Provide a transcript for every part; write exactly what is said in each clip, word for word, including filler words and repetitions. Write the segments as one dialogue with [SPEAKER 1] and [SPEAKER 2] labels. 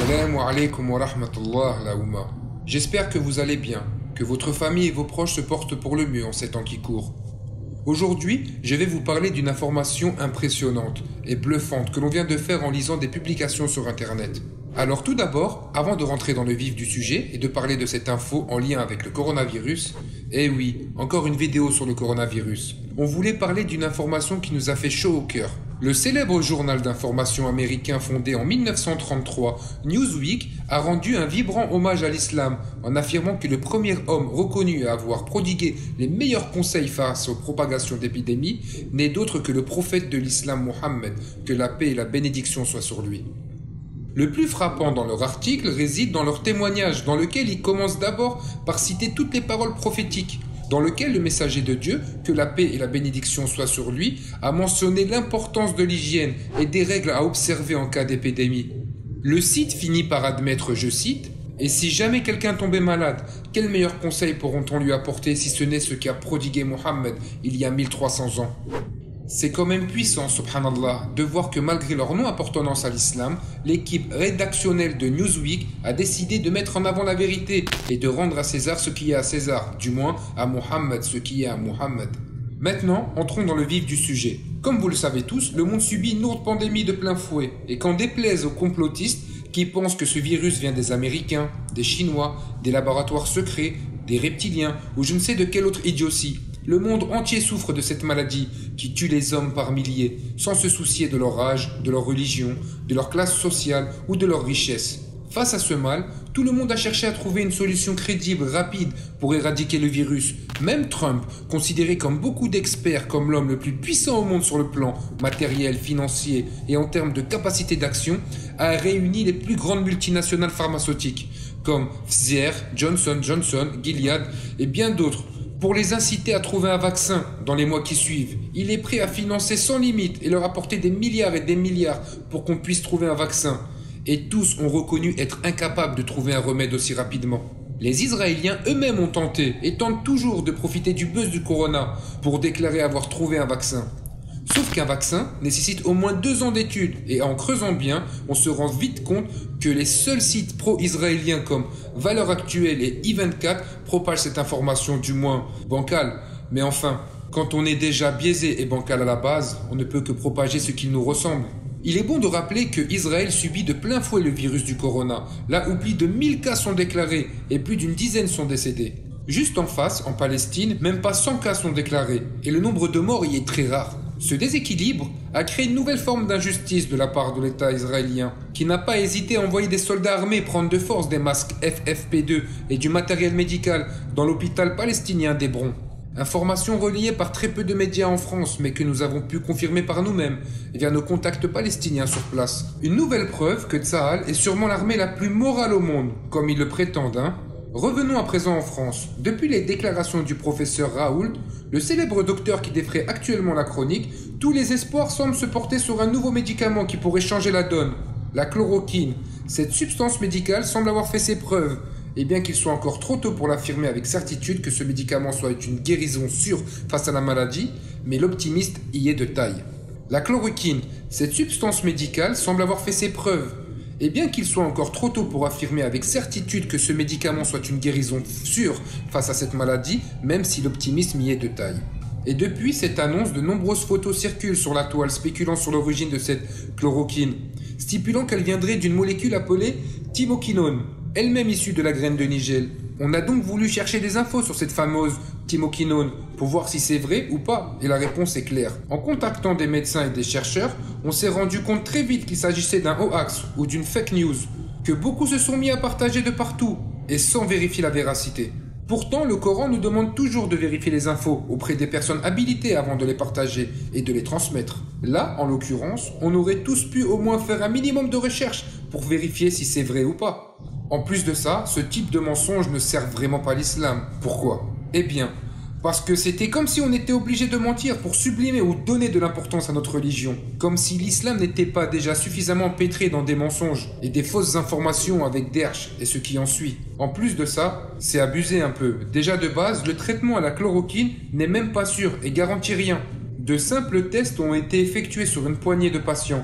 [SPEAKER 1] Assalamu alaikum wa rahmatullah la Oumma. J'espère que vous allez bien, que votre famille et vos proches se portent pour le mieux en ces temps qui courent. Aujourd'hui, je vais vous parler d'une information impressionnante et bluffante que l'on vient de faire en lisant des publications sur Internet. Alors tout d'abord, avant de rentrer dans le vif du sujet et de parler de cette info en lien avec le coronavirus, eh oui, encore une vidéo sur le coronavirus, on voulait parler d'une information qui nous a fait chaud au cœur. Le célèbre journal d'information américain fondé en mille neuf cent trente-trois, Newsweek, a rendu un vibrant hommage à l'islam en affirmant que le premier homme reconnu à avoir prodigué les meilleurs conseils face aux propagations d'épidémies n'est d'autre que le prophète de l'islam Mohammed, que la paix et la bénédiction soient sur lui. Le plus frappant dans leur article réside dans leur témoignage, dans lequel ils commencent d'abord par citer toutes les paroles prophétiques, dans lequel le messager de Dieu, que la paix et la bénédiction soient sur lui, a mentionné l'importance de l'hygiène et des règles à observer en cas d'épidémie. Le site finit par admettre, je cite, « Et si jamais quelqu'un tombait malade, quels meilleurs conseils pourront-on lui apporter si ce n'est ce qu'a prodigué Mohammed il y a mille trois cents ans ?» C'est quand même puissant, subhanallah, de voir que malgré leur non-appartenance à l'islam, l'équipe rédactionnelle de Newsweek a décidé de mettre en avant la vérité et de rendre à César ce qui est à César, du moins à Mohammed ce qui est à Mohammed. Maintenant, entrons dans le vif du sujet. Comme vous le savez tous, le monde subit une lourde pandémie de plein fouet, et qu'en déplaise aux complotistes qui pensent que ce virus vient des Américains, des Chinois, des laboratoires secrets, des reptiliens ou je ne sais de quelle autre idiotie, le monde entier souffre de cette maladie qui tue les hommes par milliers, sans se soucier de leur âge, de leur religion, de leur classe sociale ou de leur richesse. Face à ce mal, tout le monde a cherché à trouver une solution crédible, rapide, pour éradiquer le virus. Même Trump, considéré comme beaucoup d'experts comme l'homme le plus puissant au monde sur le plan matériel, financier et en termes de capacité d'action, a réuni les plus grandes multinationales pharmaceutiques, comme Pfizer, Johnson and Johnson, Gilead et bien d'autres, pour les inciter à trouver un vaccin dans les mois qui suivent. Il est prêt à financer sans limite et leur apporter des milliards et des milliards pour qu'on puisse trouver un vaccin. Et tous ont reconnu être incapables de trouver un remède aussi rapidement. Les Israéliens eux-mêmes ont tenté et tentent toujours de profiter du buzz du corona pour déclarer avoir trouvé un vaccin. Sauf qu'un vaccin nécessite au moins deux ans d'études et en creusant bien, on se rend vite compte que les seuls sites pro-israéliens comme Valeurs Actuelles et I vingt-quatre propagent cette information du moins bancale. Mais enfin, quand on est déjà biaisé et bancal à la base, on ne peut que propager ce qui nous ressemble. Il est bon de rappeler que Israël subit de plein fouet le virus du corona, là où plus de mille cas sont déclarés et plus d'une dizaine sont décédés. Juste en face, en Palestine, même pas cent cas sont déclarés et le nombre de morts y est très rare. Ce déséquilibre a créé une nouvelle forme d'injustice de la part de l'État israélien, qui n'a pas hésité à envoyer des soldats armés prendre de force des masques F F P deux et du matériel médical dans l'hôpital palestinien d'Hébron. Information relayée par très peu de médias en France, mais que nous avons pu confirmer par nous-mêmes via nos contacts palestiniens sur place. Une nouvelle preuve que Tsahal est sûrement l'armée la plus morale au monde, comme ils le prétendent, hein. Revenons à présent en France. Depuis les déclarations du professeur Raoult, le célèbre docteur qui défraie actuellement la chronique, tous les espoirs semblent se porter sur un nouveau médicament qui pourrait changer la donne, la chloroquine. Cette substance médicale semble avoir fait ses preuves, et bien qu'il soit encore trop tôt pour l'affirmer avec certitude que ce médicament soit une guérison sûre face à la maladie, mais l'optimiste y est de taille. La chloroquine, cette substance médicale semble avoir fait ses preuves, et bien qu'il soit encore trop tôt pour affirmer avec certitude que ce médicament soit une guérison sûre face à cette maladie, même si l'optimisme y est de taille. Et depuis cette annonce, de nombreuses photos circulent sur la toile spéculant sur l'origine de cette chloroquine, stipulant qu'elle viendrait d'une molécule appelée thymoquinone, elle-même issue de la graine de nigel. On a donc voulu chercher des infos sur cette fameuse thymoquinone pour voir si c'est vrai ou pas, et la réponse est claire. En contactant des médecins et des chercheurs, on s'est rendu compte très vite qu'il s'agissait d'un hoax ou d'une fake news, que beaucoup se sont mis à partager de partout, et sans vérifier la véracité. Pourtant, le Coran nous demande toujours de vérifier les infos auprès des personnes habilitées avant de les partager et de les transmettre. Là, en l'occurrence, on aurait tous pu au moins faire un minimum de recherche pour vérifier si c'est vrai ou pas. En plus de ça, ce type de mensonge ne sert vraiment pas l'islam. Pourquoi? Eh bien, parce que c'était comme si on était obligé de mentir pour sublimer ou donner de l'importance à notre religion. Comme si l'islam n'était pas déjà suffisamment pétré dans des mensonges et des fausses informations avec derche et ce qui en suit. En plus de ça, c'est abusé un peu. Déjà de base, le traitement à la chloroquine n'est même pas sûr et garantit rien. De simples tests ont été effectués sur une poignée de patients.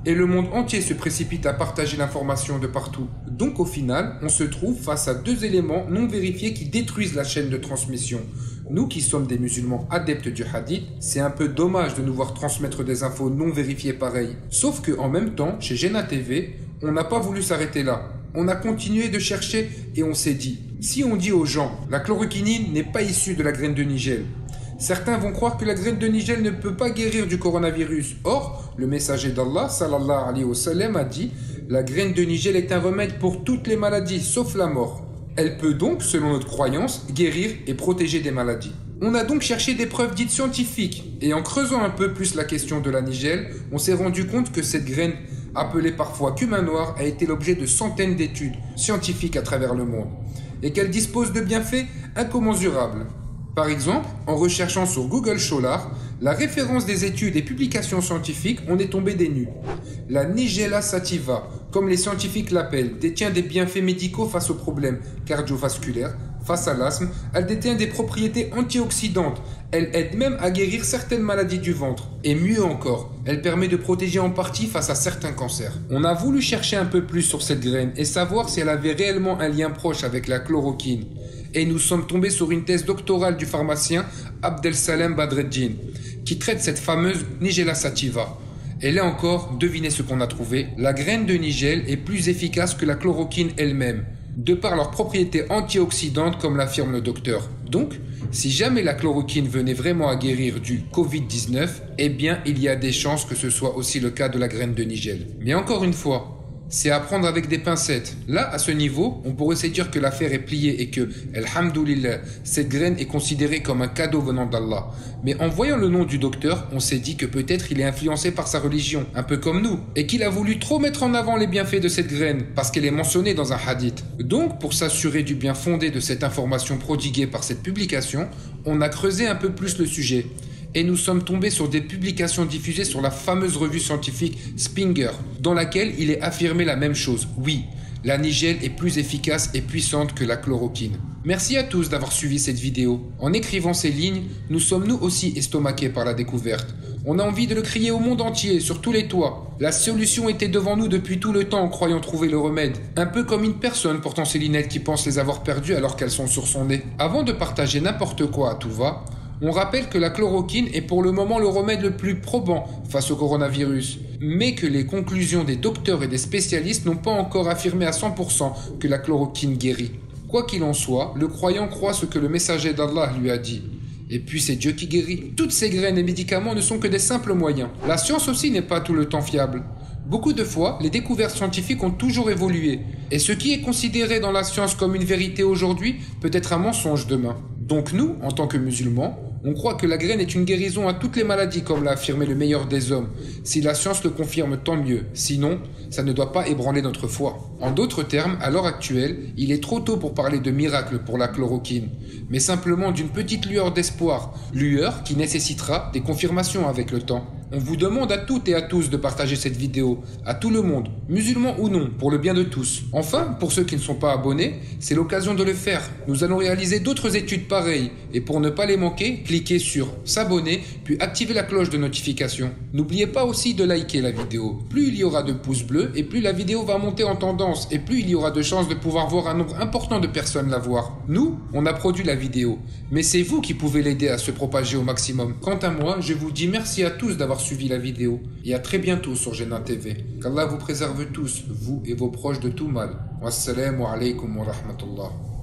[SPEAKER 1] et le monde entier se précipite à partager l'information de partout. Donc au final, on se trouve face à deux éléments non vérifiés qui détruisent la chaîne de transmission. Nous qui sommes des musulmans adeptes du hadith, c'est un peu dommage de nous voir transmettre des infos non vérifiées pareilles. Sauf que en même temps, chez Jena T V, on n'a pas voulu s'arrêter là. On a continué de chercher et on s'est dit, si on dit aux gens, la chloroquinine n'est pas issue de la graine de nigel, certains vont croire que la graine de nigel ne peut pas guérir du coronavirus. Or, le messager d'Allah, sallallahu alayhi wa sallam, a dit, la graine de nigel est un remède pour toutes les maladies, sauf la mort. Elle peut donc, selon notre croyance, guérir et protéger des maladies. On a donc cherché des preuves dites scientifiques, et en creusant un peu plus la question de la nigel, on s'est rendu compte que cette graine, appelée parfois cumin noir, a été l'objet de centaines d'études scientifiques à travers le monde, et qu'elle dispose de bienfaits incommensurables. Par exemple, en recherchant sur Google Scholar, la référence des études et publications scientifiques, on est tombé des nues. La Nigella sativa, comme les scientifiques l'appellent, détient des bienfaits médicaux face aux problèmes cardiovasculaires, face à l'asthme, elle détient des propriétés antioxydantes, elle aide même à guérir certaines maladies du ventre. Et mieux encore, elle permet de protéger en partie face à certains cancers. On a voulu chercher un peu plus sur cette graine et savoir si elle avait réellement un lien proche avec la chloroquine. Et nous sommes tombés sur une thèse doctorale du pharmacien Abdelsalem Badreddin, qui traite cette fameuse Nigella sativa. Et là encore, devinez ce qu'on a trouvé. La graine de nigel est plus efficace que la chloroquine elle-même, de par leurs propriétés antioxydantes comme l'affirme le docteur. Donc, si jamais la chloroquine venait vraiment à guérir du Covid dix-neuf, eh bien il y a des chances que ce soit aussi le cas de la graine de nigel. Mais encore une fois, c'est à prendre avec des pincettes. Là, à ce niveau, on pourrait se dire que l'affaire est pliée et que, alhamdoulilah, cette graine est considérée comme un cadeau venant d'Allah. Mais en voyant le nom du docteur, on s'est dit que peut-être il est influencé par sa religion, un peu comme nous, et qu'il a voulu trop mettre en avant les bienfaits de cette graine, parce qu'elle est mentionnée dans un hadith. Donc, pour s'assurer du bien fondé de cette information prodiguée par cette publication, on a creusé un peu plus le sujet. Et nous sommes tombés sur des publications diffusées sur la fameuse revue scientifique Springer, dans laquelle il est affirmé la même chose. Oui, la nigel est plus efficace et puissante que la chloroquine. Merci à tous d'avoir suivi cette vidéo. En écrivant ces lignes, nous sommes nous aussi estomaqués par la découverte. On a envie de le crier au monde entier, sur tous les toits. La solution était devant nous depuis tout le temps en croyant trouver le remède. Un peu comme une personne portant ses lunettes qui pense les avoir perdues alors qu'elles sont sur son nez. Avant de partager n'importe quoi à tout va, on rappelle que la chloroquine est pour le moment le remède le plus probant face au coronavirus, mais que les conclusions des docteurs et des spécialistes n'ont pas encore affirmé à cent pour cent que la chloroquine guérit. Quoi qu'il en soit, le croyant croit ce que le messager d'Allah lui a dit. Et puis c'est Dieu qui guérit. Toutes ces graines et médicaments ne sont que des simples moyens. La science aussi n'est pas tout le temps fiable. Beaucoup de fois, les découvertes scientifiques ont toujours évolué. Et ce qui est considéré dans la science comme une vérité aujourd'hui peut être un mensonge demain. Donc nous, en tant que musulmans, on croit que la graine est une guérison à toutes les maladies, comme l'a affirmé le meilleur des hommes. Si la science le confirme, tant mieux. Sinon, ça ne doit pas ébranler notre foi. En d'autres termes, à l'heure actuelle, il est trop tôt pour parler de miracle pour la chloroquine, mais simplement d'une petite lueur d'espoir, lueur qui nécessitera des confirmations avec le temps. On vous demande à toutes et à tous de partager cette vidéo, à tout le monde, musulmans ou non, pour le bien de tous. Enfin, pour ceux qui ne sont pas abonnés, c'est l'occasion de le faire. Nous allons réaliser d'autres études pareilles, et pour ne pas les manquer, cliquez sur s'abonner, puis activez la cloche de notification. N'oubliez pas aussi de liker la vidéo. Plus il y aura de pouces bleus, et plus la vidéo va monter en tendance, et plus il y aura de chances de pouvoir voir un nombre important de personnes la voir. Nous, on a produit la vidéo, mais c'est vous qui pouvez l'aider à se propager au maximum. Quant à moi, je vous dis merci à tous d'avoir suivi la vidéo et à très bientôt sur Jena T V. Qu'Allah vous préserve tous, vous et vos proches de tout mal. Wassalamu alaikum wa rahmatullah.